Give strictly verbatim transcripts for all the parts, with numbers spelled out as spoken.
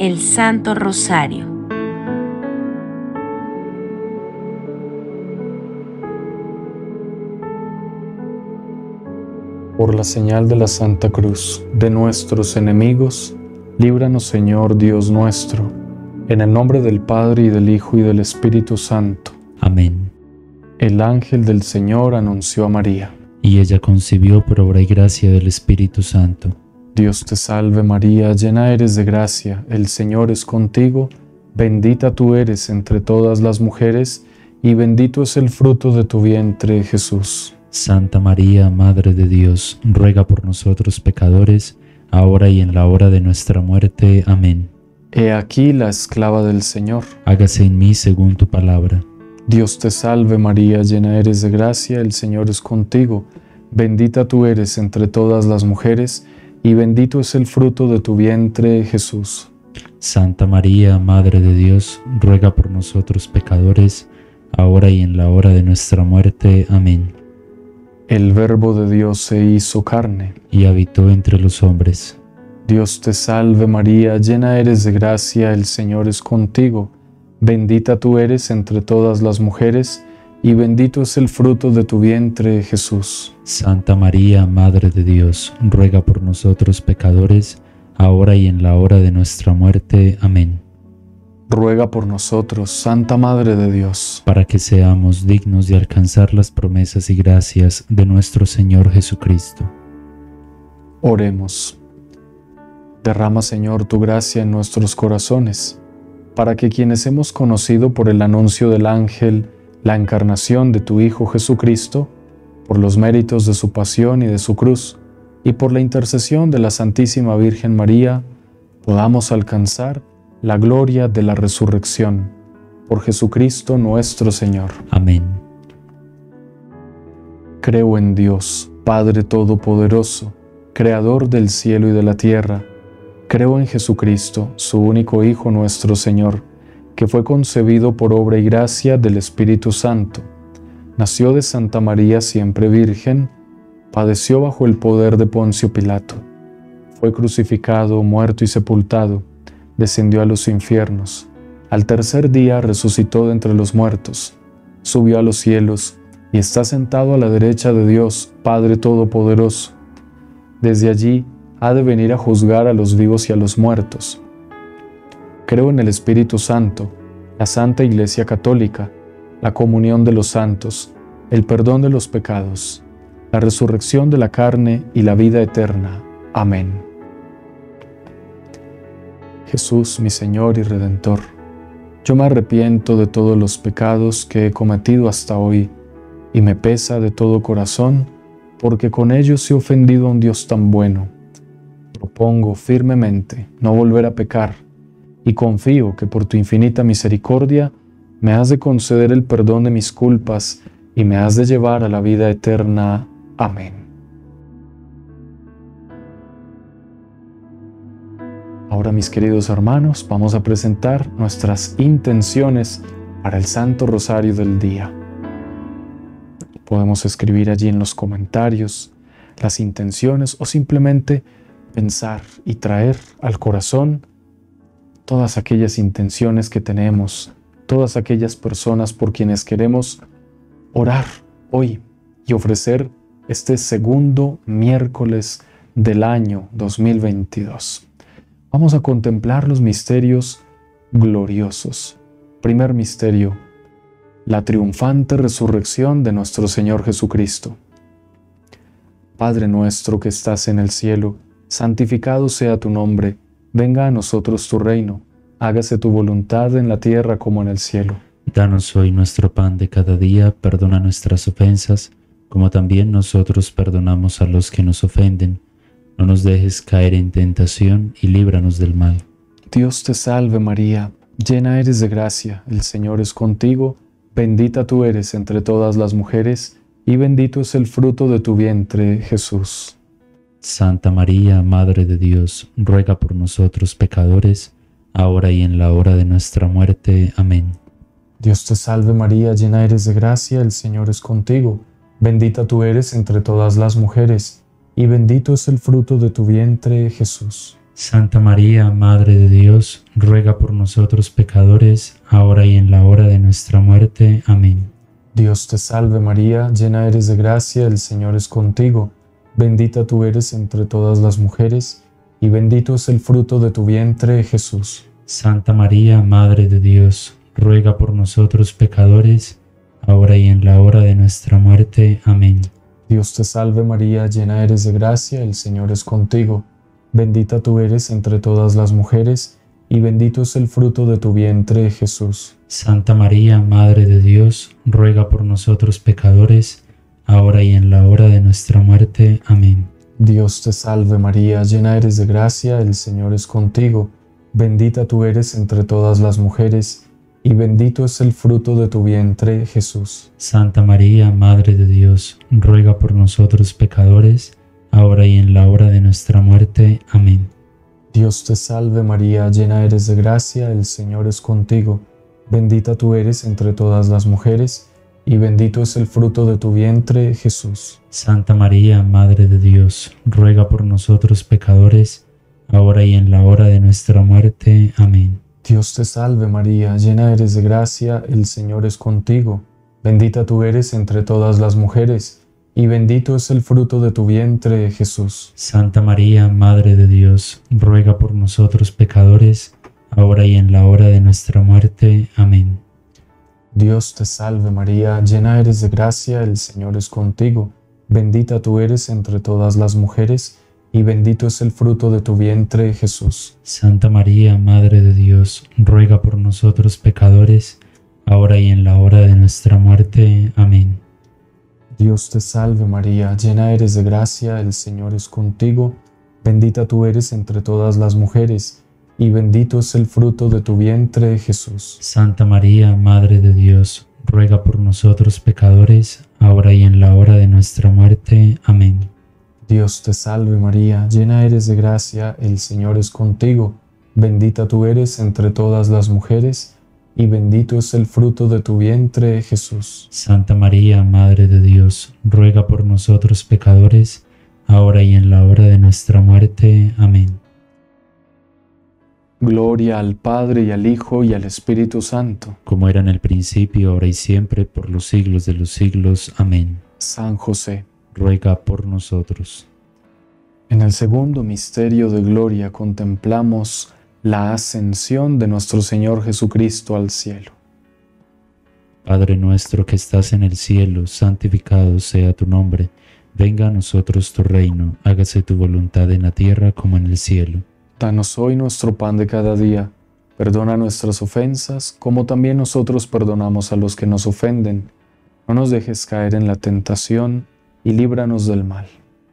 el Santo Rosario. Por la señal de la Santa Cruz de nuestros enemigos, líbranos, Señor Dios nuestro, en el nombre del Padre, y del Hijo, y del Espíritu Santo. Amén. El ángel del Señor anunció a María. Y ella concibió por obra y gracia del Espíritu Santo. Dios te salve María, llena eres de gracia, el Señor es contigo, bendita tú eres entre todas las mujeres, y bendito es el fruto de tu vientre, Jesús. Santa María, Madre de Dios, ruega por nosotros pecadores, ahora y en la hora de nuestra muerte. Amén. He aquí la esclava del Señor. Hágase en mí según tu palabra. Dios te salve María, llena eres de gracia, el Señor es contigo, bendita tú eres entre todas las mujeres, y bendito es el fruto de tu vientre, Jesús. Santa María, Madre de Dios, ruega por nosotros pecadores, ahora y en la hora de nuestra muerte. Amén. El Verbo de Dios se hizo carne y habitó entre los hombres. Dios te salve María, llena eres de gracia, el Señor es contigo, bendita tú eres entre todas las mujeres, y bendito es el fruto de tu vientre, Jesús. Santa María, Madre de Dios, ruega por nosotros pecadores, ahora y en la hora de nuestra muerte. Amén. Ruega por nosotros, Santa Madre de Dios, para que seamos dignos de alcanzar las promesas y gracias de nuestro Señor Jesucristo. Oremos. Derrama, Señor, tu gracia en nuestros corazones, para que quienes hemos conocido por el anuncio del ángel la encarnación de tu Hijo Jesucristo, por los méritos de su pasión y de su cruz, y por la intercesión de la Santísima Virgen María, podamos alcanzar la gloria de la resurrección. Por Jesucristo nuestro Señor. Amén. Creo en Dios, Padre Todopoderoso, Creador del cielo y de la tierra. Creo en Jesucristo, su único Hijo nuestro Señor, que fue concebido por obra y gracia del Espíritu Santo. Nació de Santa María siempre Virgen, padeció bajo el poder de Poncio Pilato, fue crucificado, muerto y sepultado, descendió a los infiernos. Al tercer día resucitó de entre los muertos, subió a los cielos y está sentado a la derecha de Dios, Padre Todopoderoso. Desde allí ha de venir a juzgar a los vivos y a los muertos. Creo en el Espíritu Santo, la Santa Iglesia Católica, la comunión de los santos, el perdón de los pecados, la resurrección de la carne y la vida eterna. Amén. Jesús, mi Señor y Redentor, yo me arrepiento de todos los pecados que he cometido hasta hoy y me pesa de todo corazón porque con ellos he ofendido a un Dios tan bueno. Propongo firmemente no volver a pecar y confío que por tu infinita misericordia me has de conceder el perdón de mis culpas y me has de llevar a la vida eterna. Amén. Ahora, mis queridos hermanos, vamos a presentar nuestras intenciones para el Santo Rosario del día. Podemos escribir allí en los comentarios las intenciones o simplemente pensar y traer al corazón todas aquellas intenciones que tenemos, todas aquellas personas por quienes queremos orar hoy y ofrecer este segundo miércoles del año dos mil veintidós. Vamos a contemplar los misterios gloriosos. Primer misterio, la triunfante resurrección de nuestro Señor Jesucristo. Padre nuestro que estás en el cielo, santificado sea tu nombre, venga a nosotros tu reino, hágase tu voluntad en la tierra como en el cielo. Danos hoy nuestro pan de cada día, perdona nuestras ofensas, como también nosotros perdonamos a los que nos ofenden. No nos dejes caer en tentación y líbranos del mal. Dios te salve María, llena eres de gracia, el Señor es contigo, bendita tú eres entre todas las mujeres, y bendito es el fruto de tu vientre, Jesús. Santa María, Madre de Dios, ruega por nosotros pecadores, ahora y en la hora de nuestra muerte. Amén. Dios te salve María, llena eres de gracia, el Señor es contigo, bendita tú eres entre todas las mujeres, y bendito es el fruto de tu vientre, Jesús. Santa María, Madre de Dios, ruega por nosotros pecadores, ahora y en la hora de nuestra muerte. Amén. Dios te salve María, llena eres de gracia, el Señor es contigo. Bendita tú eres entre todas las mujeres, y bendito es el fruto de tu vientre, Jesús. Santa María, Madre de Dios, ruega por nosotros pecadores, ahora y en la hora de nuestra muerte. Amén. Dios te salve María, llena eres de gracia, el Señor es contigo. Bendita tú eres entre todas las mujeres, y bendito es el fruto de tu vientre, Jesús. Santa María, Madre de Dios, ruega por nosotros pecadores, ahora y en la hora de nuestra muerte. Amén. Dios te salve María, llena eres de gracia, el Señor es contigo. Bendita tú eres entre todas las mujeres, y bendito es el fruto de tu vientre, Jesús. Santa María, Madre de Dios, ruega por nosotros pecadores, ahora y en la hora de nuestra muerte. Amén. Dios te salve María, llena eres de gracia, el Señor es contigo. Bendita tú eres entre todas las mujeres, y bendito es el fruto de tu vientre, Jesús. Santa María, Madre de Dios, ruega por nosotros pecadores, ahora y en la hora de nuestra muerte. Amén. Dios te salve María, llena eres de gracia, el Señor es contigo. Bendita tú eres entre todas las mujeres, y bendito es el fruto de tu vientre, Jesús. Santa María, Madre de Dios, ruega por nosotros pecadores, ahora y en la hora de nuestra muerte. Amén. Dios te salve María, llena eres de gracia, el Señor es contigo. Bendita tú eres entre todas las mujeres, y bendito es el fruto de tu vientre, Jesús. Santa María, Madre de Dios, ruega por nosotros pecadores, ahora y en la hora de nuestra muerte. Amén. Dios te salve María, llena eres de gracia, el Señor es contigo. Bendita tú eres entre todas las mujeres, y bendito es el fruto de tu vientre, Jesús. Santa María, Madre de Dios, ruega por nosotros pecadores, ahora y en la hora de nuestra muerte. Amén. Dios te salve María, llena eres de gracia, el Señor es contigo. Bendita tú eres entre todas las mujeres, y bendito es el fruto de tu vientre, Jesús. Santa María, Madre de Dios, ruega por nosotros pecadores, ahora y en la hora de nuestra muerte. Amén. Gloria al Padre y al Hijo y al Espíritu Santo, como era en el principio, ahora y siempre, por los siglos de los siglos. Amén. San José, ruega por nosotros. En el segundo misterio de gloria contemplamos la ascensión de nuestro Señor Jesucristo al cielo. Padre nuestro que estás en el cielo, santificado sea tu nombre. Venga a nosotros tu reino, hágase tu voluntad en la tierra como en el cielo. Danos hoy nuestro pan de cada día. Perdona nuestras ofensas, como también nosotros perdonamos a los que nos ofenden. No nos dejes caer en la tentación, y líbranos del mal.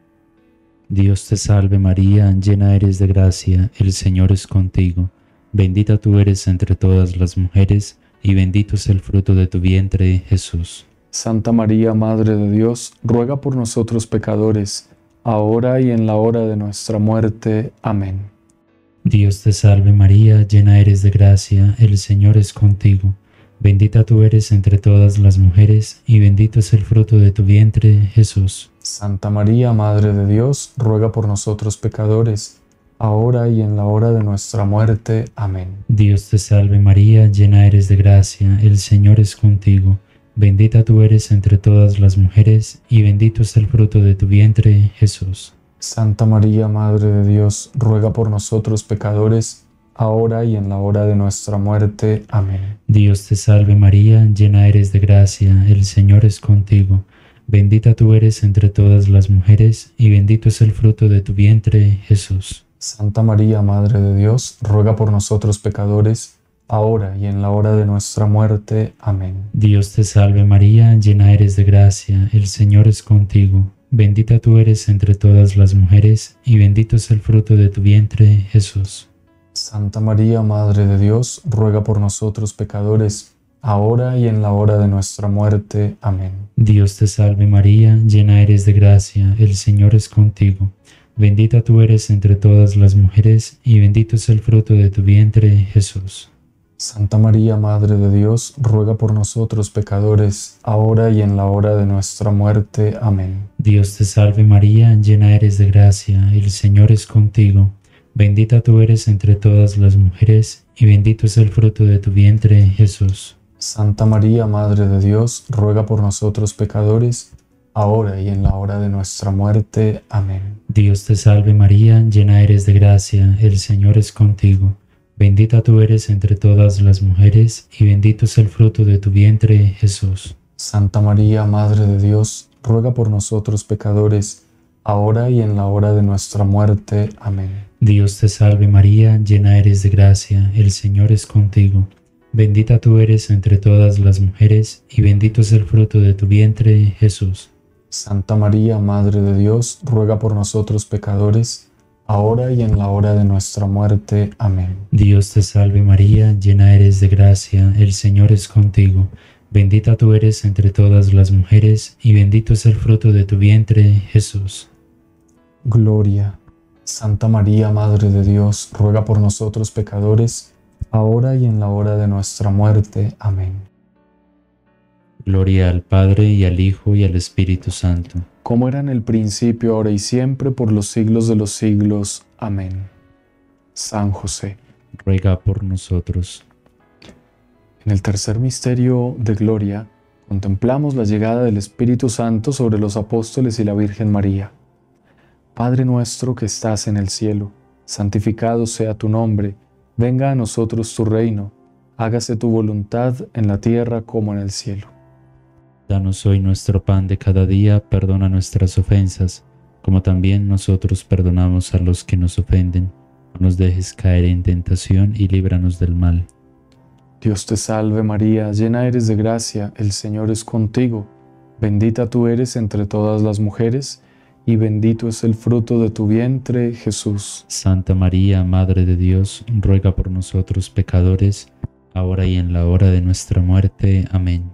Dios te salve María, llena eres de gracia, el Señor es contigo. Bendita tú eres entre todas las mujeres, y bendito es el fruto de tu vientre, Jesús. Santa María, Madre de Dios, ruega por nosotros pecadores, ahora y en la hora de nuestra muerte. Amén. Dios te salve María, llena eres de gracia, el Señor es contigo. Bendita tú eres entre todas las mujeres, y bendito es el fruto de tu vientre, Jesús. Santa María, Madre de Dios, ruega por nosotros pecadores, ahora y en la hora de nuestra muerte. Amén. Dios te salve María, llena eres de gracia, el Señor es contigo. Bendita tú eres entre todas las mujeres, y bendito es el fruto de tu vientre, Jesús. Santa María, Madre de Dios, ruega por nosotros pecadores, ahora y en la hora de nuestra muerte. Amén. Dios te salve María, llena eres de gracia, el Señor es contigo. Bendita tú eres entre todas las mujeres, y bendito es el fruto de tu vientre, Jesús. Santa María, Madre de Dios, ruega por nosotros pecadores, ahora y en la hora de nuestra muerte. Amén. Dios te salve María, llena eres de gracia, el Señor es contigo. Bendita tú eres entre todas las mujeres, y bendito es el fruto de tu vientre, Jesús. Santa María, Madre de Dios, ruega por nosotros pecadores, ahora y en la hora de nuestra muerte. Amén. Dios te salve María, llena eres de gracia, el Señor es contigo. Bendita tú eres entre todas las mujeres, y bendito es el fruto de tu vientre, Jesús. Santa María, Madre de Dios, ruega por nosotros pecadores, ahora y en la hora de nuestra muerte. Amén. Dios te salve María, llena eres de gracia, el Señor es contigo. Bendita tú eres entre todas las mujeres, y bendito es el fruto de tu vientre, Jesús. Santa María, Madre de Dios, ruega por nosotros pecadores, ahora y en la hora de nuestra muerte. Amén. Dios te salve María, llena eres de gracia, el Señor es contigo. Bendita tú eres entre todas las mujeres, y bendito es el fruto de tu vientre, Jesús. Santa María, Madre de Dios, ruega por nosotros pecadores, ahora y en la hora de nuestra muerte. Amén. Dios te salve María, llena eres de gracia, el Señor es contigo. Bendita tú eres entre todas las mujeres, y bendito es el fruto de tu vientre, Jesús. Santa María, Madre de Dios, ruega por nosotros pecadores, ahora y en la hora de nuestra muerte. Amén. Dios te salve María, llena eres de gracia, el Señor es contigo. Bendita tú eres entre todas las mujeres, y bendito es el fruto de tu vientre, Jesús. Gloria. Santa María, Madre de Dios, ruega por nosotros pecadores, ahora y en la hora de nuestra muerte. Amén. Gloria al Padre, y al Hijo, y al Espíritu Santo. Como era en el principio, ahora y siempre, por los siglos de los siglos. Amén. San José, ruega por nosotros. En el tercer misterio de gloria, contemplamos la llegada del Espíritu Santo sobre los apóstoles y la Virgen María. Padre nuestro que estás en el cielo, santificado sea tu nombre, venga a nosotros tu reino, hágase tu voluntad en la tierra como en el cielo. Danos hoy nuestro pan de cada día, perdona nuestras ofensas, como también nosotros perdonamos a los que nos ofenden. No nos dejes caer en tentación y líbranos del mal. Dios te salve María, llena eres de gracia, el Señor es contigo. Bendita tú eres entre todas las mujeres, y bendito es el fruto de tu vientre, Jesús. Santa María, Madre de Dios, ruega por nosotros pecadores, ahora y en la hora de nuestra muerte. Amén.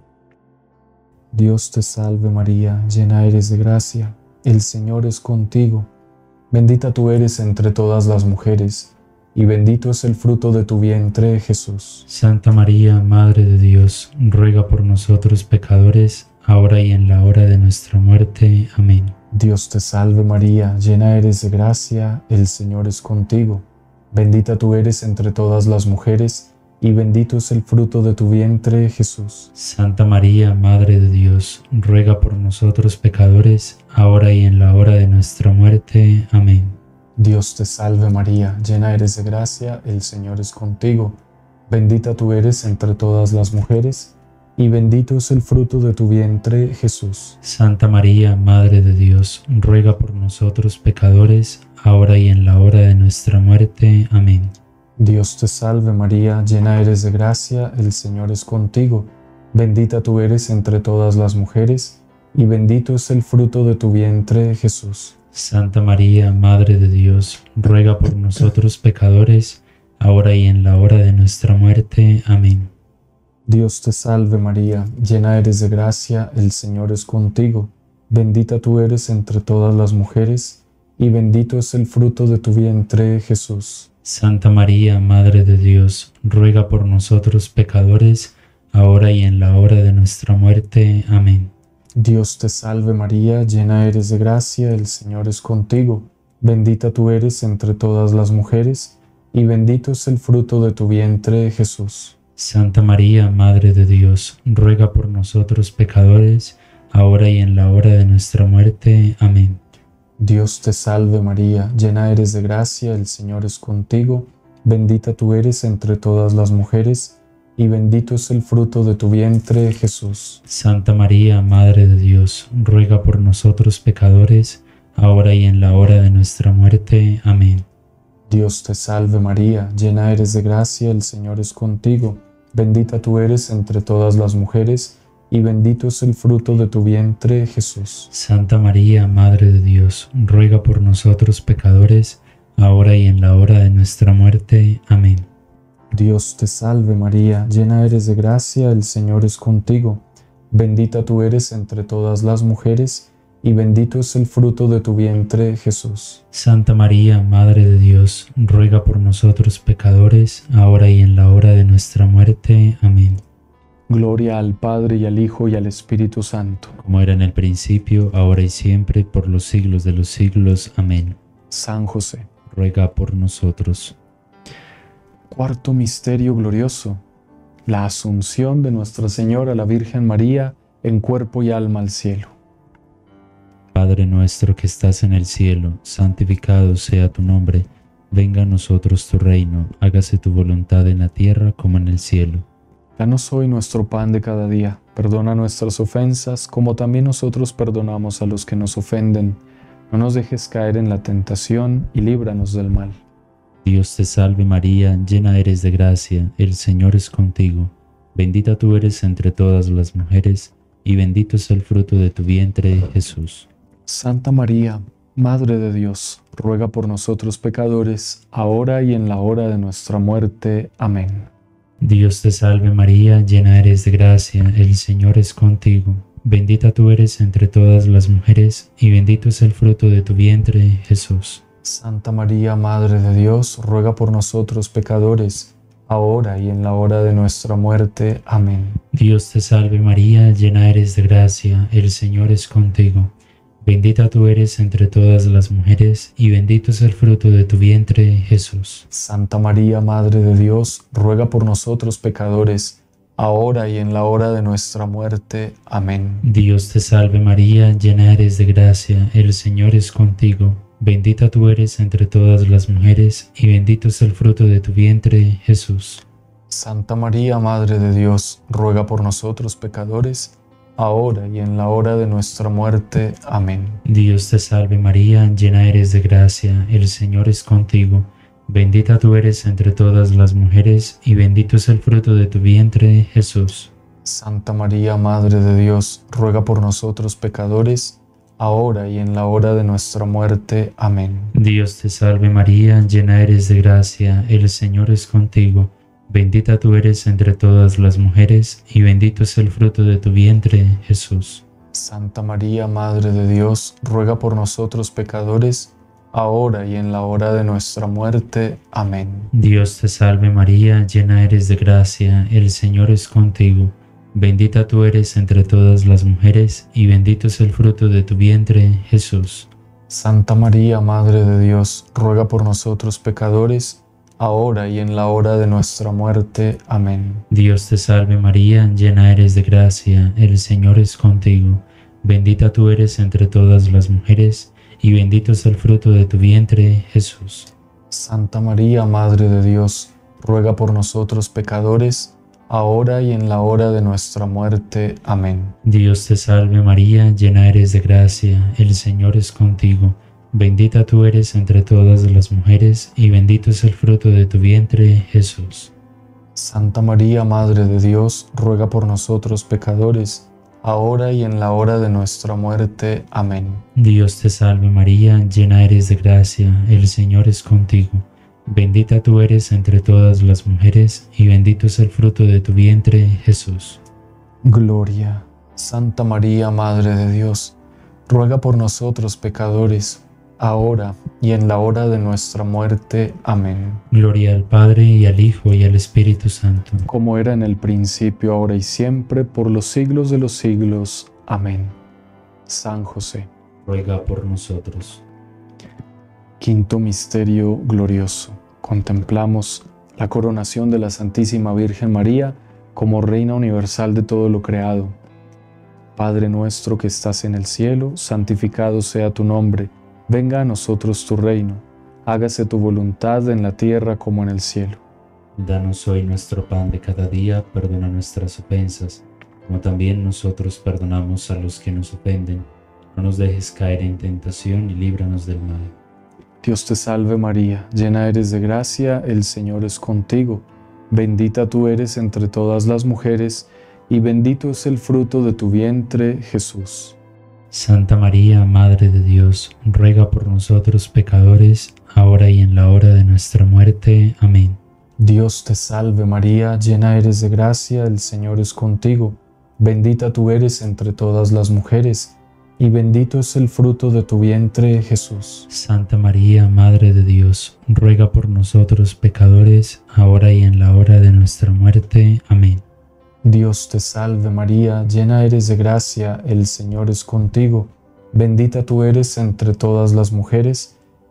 Dios te salve María, llena eres de gracia, el Señor es contigo. Bendita tú eres entre todas las mujeres, y bendito es el fruto de tu vientre, Jesús. Santa María, Madre de Dios, ruega por nosotros pecadores, ahora y en la hora de nuestra muerte. Amén. Dios te salve María, llena eres de gracia, el Señor es contigo. Bendita tú eres entre todas las mujeres, y bendito es el fruto de tu vientre, Jesús. Santa María, Madre de Dios, ruega por nosotros pecadores, ahora y en la hora de nuestra muerte. Amén. Dios te salve María, llena eres de gracia, el Señor es contigo. Bendita tú eres entre todas las mujeres, y bendito es el fruto de tu vientre, Jesús. Santa María, Madre de Dios, ruega por nosotros pecadores, ahora y en la hora de nuestra muerte. Amén. Dios te salve María, llena eres de gracia, el Señor es contigo. Bendita tú eres entre todas las mujeres, y bendito es el fruto de tu vientre, Jesús. Santa María, Madre de Dios, ruega por nosotros pecadores, ahora y en la hora de nuestra muerte. Amén. Dios te salve María, llena eres de gracia, el Señor es contigo. Bendita tú eres entre todas las mujeres, y bendito es el fruto de tu vientre, Jesús. Santa María, Madre de Dios, ruega por nosotros pecadores, ahora y en la hora de nuestra muerte. Amén. Dios te salve María, llena eres de gracia, el Señor es contigo. Bendita tú eres entre todas las mujeres, y bendito es el fruto de tu vientre, Jesús. Santa María, Madre de Dios, ruega por nosotros pecadores, ahora y en la hora de nuestra muerte. Amén. Dios te salve María, llena eres de gracia, el Señor es contigo. Bendita tú eres entre todas las mujeres, y bendito es el fruto de tu vientre, Jesús. Santa María, Madre de Dios, ruega por nosotros pecadores, ahora y en la hora de nuestra muerte. Amén. Dios te salve María, llena eres de gracia, el Señor es contigo. Bendita tú eres entre todas las mujeres, y bendito es el fruto de tu vientre, Jesús. Santa María, Madre de Dios, ruega por nosotros pecadores, ahora y en la hora de nuestra muerte. Amén. Dios te salve María, llena eres de gracia, el Señor es contigo. Bendita tú eres entre todas las mujeres, y bendito es el fruto de tu vientre, Jesús. Santa María, Madre de Dios, ruega por nosotros pecadores, ahora y en la hora de nuestra muerte. Amén. Gloria al Padre y al Hijo y al Espíritu Santo. Como era en el principio, ahora y siempre, por los siglos de los siglos. Amén. San José, ruega por nosotros. Cuarto misterio glorioso: la asunción de Nuestra Señora la Virgen María en cuerpo y alma al cielo. Padre nuestro que estás en el cielo, santificado sea tu nombre. Venga a nosotros tu reino, hágase tu voluntad en la tierra como en el cielo. Danos hoy nuestro pan de cada día. Perdona nuestras ofensas, como también nosotros perdonamos a los que nos ofenden. No nos dejes caer en la tentación y líbranos del mal. Dios te salve María, llena eres de gracia, el Señor es contigo. Bendita tú eres entre todas las mujeres, y bendito es el fruto de tu vientre, Jesús. Santa María, Madre de Dios, ruega por nosotros pecadores, ahora y en la hora de nuestra muerte. Amén. Dios te salve María, llena eres de gracia, el Señor es contigo. Bendita tú eres entre todas las mujeres, y bendito es el fruto de tu vientre, Jesús. Santa María, Madre de Dios, ruega por nosotros pecadores, ahora y en la hora de nuestra muerte. Amén. Dios te salve María, llena eres de gracia, el Señor es contigo. Bendita tú eres entre todas las mujeres, y bendito es el fruto de tu vientre, Jesús. Santa María, Madre de Dios, ruega por nosotros pecadores, ahora y en la hora de nuestra muerte. Amén. Dios te salve María, llena eres de gracia, el Señor es contigo. Bendita tú eres entre todas las mujeres, y bendito es el fruto de tu vientre, Jesús. Santa María, Madre de Dios, ruega por nosotros pecadores, ahora y en la hora de nuestra muerte. Amén. Dios te salve María, llena eres de gracia, el Señor es contigo. Bendita tú eres entre todas las mujeres, y bendito es el fruto de tu vientre, Jesús. Santa María, Madre de Dios, ruega por nosotros pecadores, ahora y en la hora de nuestra muerte. Amén. Dios te salve María, llena eres de gracia, el Señor es contigo. Bendita tú eres entre todas las mujeres, y bendito es el fruto de tu vientre, Jesús. Santa María, Madre de Dios, ruega por nosotros pecadores, ahora y en la hora de nuestra muerte. Amén. Dios te salve María, llena eres de gracia, el Señor es contigo. Bendita tú eres entre todas las mujeres, y bendito es el fruto de tu vientre, Jesús. Santa María, Madre de Dios, ruega por nosotros pecadores, ahora y en la hora de nuestra muerte. Amén. Dios te salve María, llena eres de gracia, el Señor es contigo. Bendita tú eres entre todas las mujeres, y bendito es el fruto de tu vientre, Jesús. Santa María, Madre de Dios, ruega por nosotros pecadores, ahora y en la hora de nuestra muerte. Amén. Dios te salve María, llena eres de gracia, el Señor es contigo. Bendita tú eres entre todas las mujeres, y bendito es el fruto de tu vientre, Jesús. Santa María, Madre de Dios, ruega por nosotros pecadores, ahora y en la hora de nuestra muerte. Amén. Dios te salve María, llena eres de gracia, el Señor es contigo. Bendita tú eres entre todas las mujeres, y bendito es el fruto de tu vientre, Jesús. Gloria. Santa María, Madre de Dios, ruega por nosotros pecadores, ahora y en la hora de nuestra muerte. Amén. Gloria al Padre, y al Hijo, y al Espíritu Santo. Como era en el principio, ahora y siempre, por los siglos de los siglos. Amén. San José, ruega por nosotros. Quinto misterio glorioso. Contemplamos la coronación de la Santísima Virgen María como Reina universal de todo lo creado. Padre nuestro que estás en el cielo, santificado sea tu nombre. Venga a nosotros tu reino. Hágase tu voluntad en la tierra como en el cielo. Danos hoy nuestro pan de cada día, perdona nuestras ofensas, como también nosotros perdonamos a los que nos ofenden. No nos dejes caer en tentación y líbranos del mal. Dios te salve María, llena eres de gracia, el Señor es contigo. Bendita tú eres entre todas las mujeres, y bendito es el fruto de tu vientre, Jesús. Santa María, Madre de Dios, ruega por nosotros pecadores, ahora y en la hora de nuestra muerte. Amén. Dios te salve María, llena eres de gracia, el Señor es contigo. Bendita tú eres entre todas las mujeres, y bendito es el fruto de tu vientre, Jesús. Santa María, Madre de Dios, ruega por nosotros pecadores, ahora y en la hora de nuestra muerte. Amén. Dios te salve María, llena eres de gracia, el Señor es contigo. Bendita tú eres entre todas las mujeres,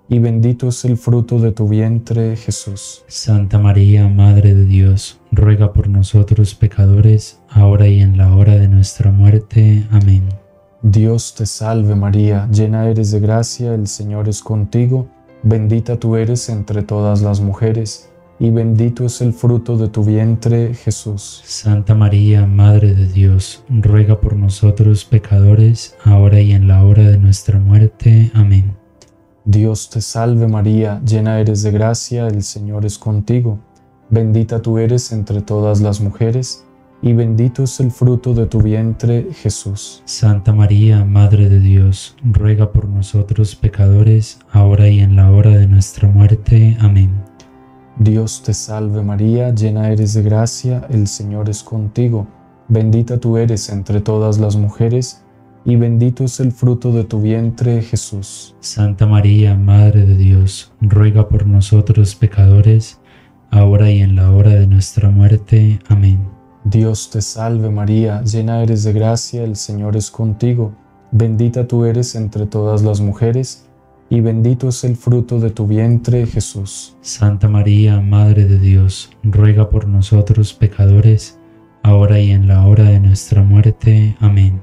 y bendito es el fruto de tu vientre, Jesús. Santa María, Madre de Dios, ruega por nosotros pecadores, ahora y en la hora de nuestra muerte. Amén. Dios te salve María, llena eres de gracia, el Señor es contigo, bendita tú eres entre todas las mujeres, y bendito es el fruto de tu vientre, Jesús. Santa María, Madre de Dios, ruega por nosotros pecadores, ahora y en la hora de nuestra muerte. Amén. Dios te salve María, llena eres de gracia, el Señor es contigo, bendita tú eres entre todas las mujeres, y bendito es el fruto de tu vientre, Jesús. Santa María, Madre de Dios, ruega por nosotros pecadores, ahora y en la hora de nuestra muerte. Amén. Dios te salve María, llena eres de gracia, el Señor es contigo, bendita tú eres entre todas las mujeres, y bendito es el fruto de tu vientre, Jesús. Santa María, Madre de Dios, ruega por nosotros pecadores, ahora y en la hora de nuestra muerte. Amén. Dios te salve María, llena eres de gracia, el Señor es contigo, bendita tú eres entre todas las mujeres, y bendito es el fruto de tu vientre, Jesús. Santa María, Madre de Dios, ruega por nosotros pecadores, ahora y en la hora de nuestra muerte. Amén.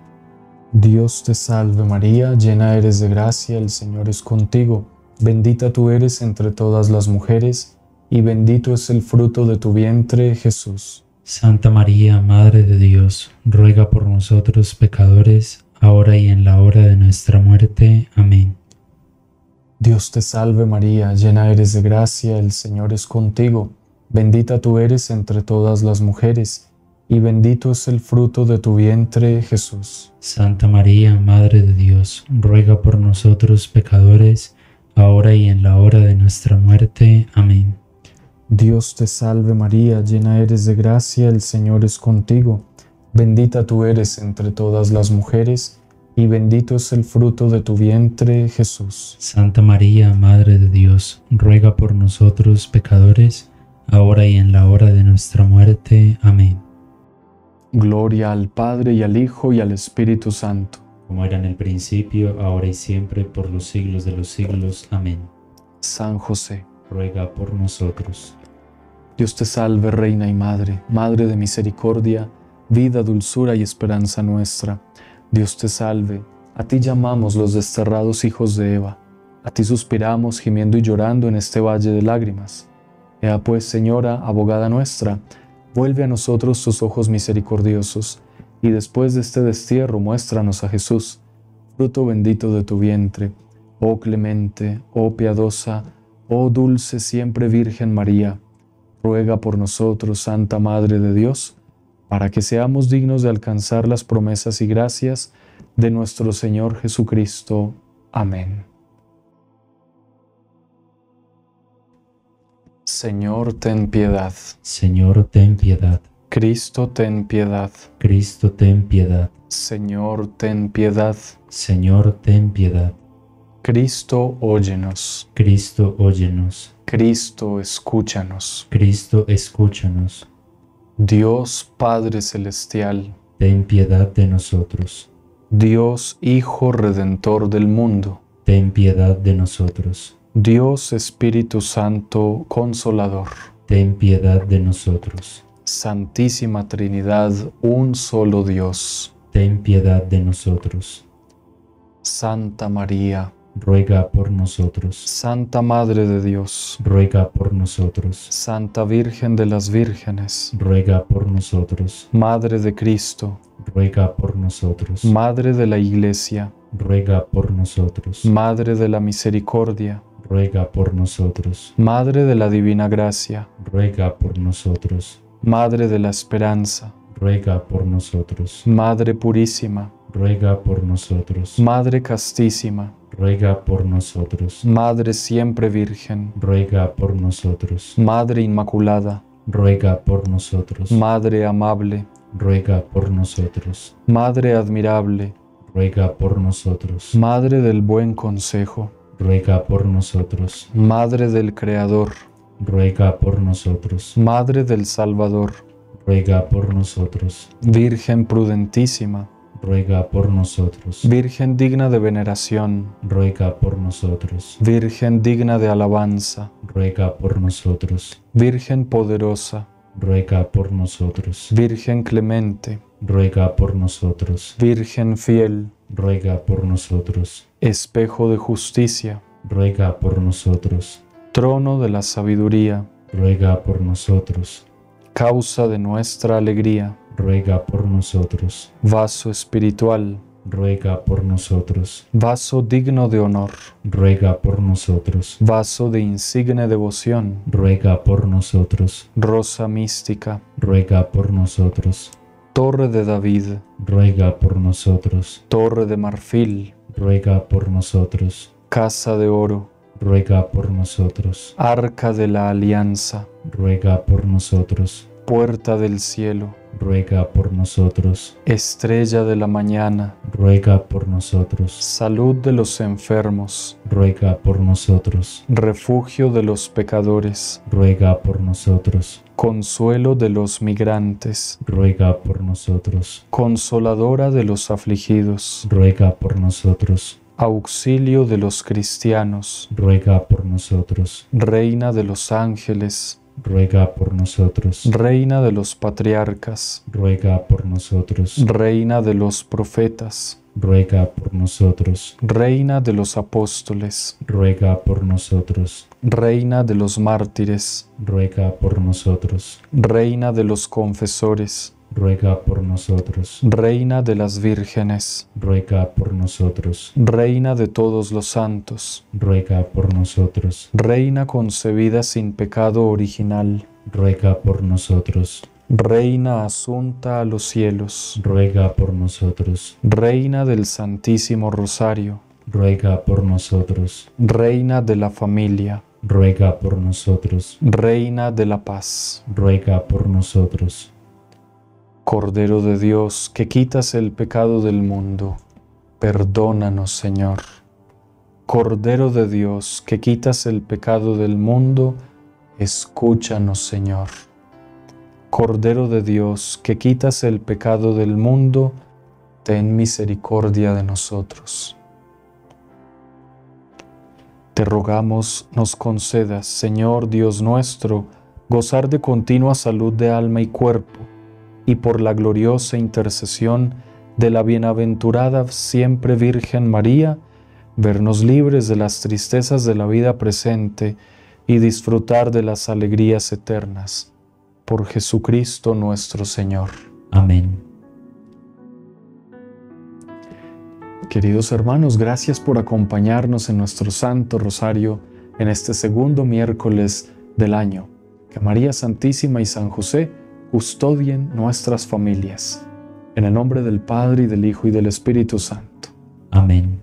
Dios te salve María, llena eres de gracia, el Señor es contigo, bendita tú eres entre todas las mujeres, y bendito es el fruto de tu vientre, Jesús. Santa María, Madre de Dios, ruega por nosotros pecadores, ahora y en la hora de nuestra muerte. Amén. Dios te salve María, llena eres de gracia, el Señor es contigo, bendita tú eres entre todas las mujeres, y bendito es el fruto de tu vientre, Jesús. Santa María, Madre de Dios, ruega por nosotros pecadores, ahora y en la hora de nuestra muerte. Amén. Dios te salve María, llena eres de gracia, el Señor es contigo, bendita tú eres entre todas las mujeres, y bendito es el fruto de tu vientre, Jesús. Santa María, Madre de Dios, ruega por nosotros pecadores, ahora y en la hora de nuestra muerte. Amén. Gloria al Padre y al Hijo y al Espíritu Santo. Como era en el principio, ahora y siempre, por los siglos de los siglos. Amén. San José, ruega por nosotros. Dios te salve, Reina y Madre, Madre de misericordia, vida, dulzura y esperanza nuestra. Dios te salve, a ti llamamos los desterrados hijos de Eva, a ti suspiramos gimiendo y llorando en este valle de lágrimas. Ea pues, Señora, abogada nuestra, vuelve a nosotros tus ojos misericordiosos, y después de este destierro muéstranos a Jesús, fruto bendito de tu vientre. Oh clemente, oh piadosa, oh dulce siempre Virgen María, ruega por nosotros, Santa Madre de Dios, para que seamos dignos de alcanzar las promesas y gracias de nuestro Señor Jesucristo. Amén. Señor, ten piedad. Señor, ten piedad. Cristo, ten piedad. Cristo, ten piedad. Señor, ten piedad. Señor, ten piedad. Cristo, óyenos. Cristo, óyenos. Cristo, escúchanos. Cristo, escúchanos. Dios Padre Celestial, ten piedad de nosotros. Dios Hijo Redentor del mundo, ten piedad de nosotros. Dios Espíritu Santo Consolador, ten piedad de nosotros. Santísima Trinidad, un solo Dios, ten piedad de nosotros. Santa María, ruega por nosotros. Santa Madre de Dios, ruega por nosotros. Santa Virgen de las Vírgenes, ruega por nosotros. Madre de Cristo, ruega por nosotros. Madre de la Iglesia, ruega por nosotros. Madre de la Misericordia, ruega por nosotros. Madre de la Divina Gracia, ruega por nosotros. Madre de la Esperanza, ruega por nosotros. Madre Purísima, ruega por nosotros. Madre Castísima, ruega por nosotros. Madre Siempre Virgen, ruega por nosotros. Madre Inmaculada, ruega por nosotros. Madre Amable, ruega por nosotros. Madre Admirable, ruega por nosotros. Madre del Buen Consejo, ruega por nosotros. Madre del Creador, ruega por nosotros. Madre del Salvador, ruega por nosotros. Virgen prudentísima, ruega por nosotros. Virgen digna de veneración, ruega por nosotros. Virgen digna de alabanza, ruega por nosotros. Virgen poderosa, ruega por nosotros. Virgen clemente, ruega por nosotros. Virgen fiel, ruega por nosotros. espejo de justicia, ruega por nosotros. trono de la sabiduría, ruega por nosotros. causa de nuestra alegría, ruega por nosotros. vaso espiritual, ruega por nosotros. vaso digno de honor, ruega por nosotros. vaso de insigne devoción, ruega por nosotros. rosa mística, ruega por nosotros. torre de David, ruega por nosotros. torre de marfil, ruega por nosotros. casa de oro, ruega por nosotros. arca de la alianza, ruega por nosotros. puerta del cielo, ruega por nosotros. estrella de la mañana, ruega por nosotros. salud de los enfermos, ruega por nosotros. refugio de los pecadores, ruega por nosotros. consuelo de los migrantes, ruega por nosotros. consoladora de los afligidos, ruega por nosotros. auxilio de los cristianos, ruega por nosotros. reina de los ángeles, ruega por nosotros. reina de los patriarcas, ruega por nosotros. reina de los profetas, ruega por nosotros. reina de los apóstoles, ruega por nosotros. reina de los mártires, ruega por nosotros. reina de los confesores, ruega por nosotros. reina de las vírgenes, ruega por nosotros. reina de todos los santos, ruega por nosotros. reina concebida sin pecado original, ruega por nosotros. reina asunta a los cielos, ruega por nosotros. reina del Santísimo Rosario, ruega por nosotros. reina de la familia, ruega por nosotros. reina de la paz. ruega por nosotros. Cordero de Dios, que quitas el pecado del mundo, perdónanos, Señor. Cordero de Dios, que quitas el pecado del mundo, escúchanos, Señor. Cordero de Dios, que quitas el pecado del mundo, ten misericordia de nosotros. Te rogamos nos concedas, Señor Dios nuestro, gozar de continua salud de alma y cuerpo, y por la gloriosa intercesión de la bienaventurada siempre Virgen María, vernos libres de las tristezas de la vida presente y disfrutar de las alegrías eternas. Por Jesucristo nuestro Señor. Amén. Queridos hermanos, gracias por acompañarnos en nuestro Santo Rosario en este segundo miércoles del año. Que María Santísima y San José custodien nuestras familias. En el nombre del Padre, y del Hijo, y del Espíritu Santo. Amén.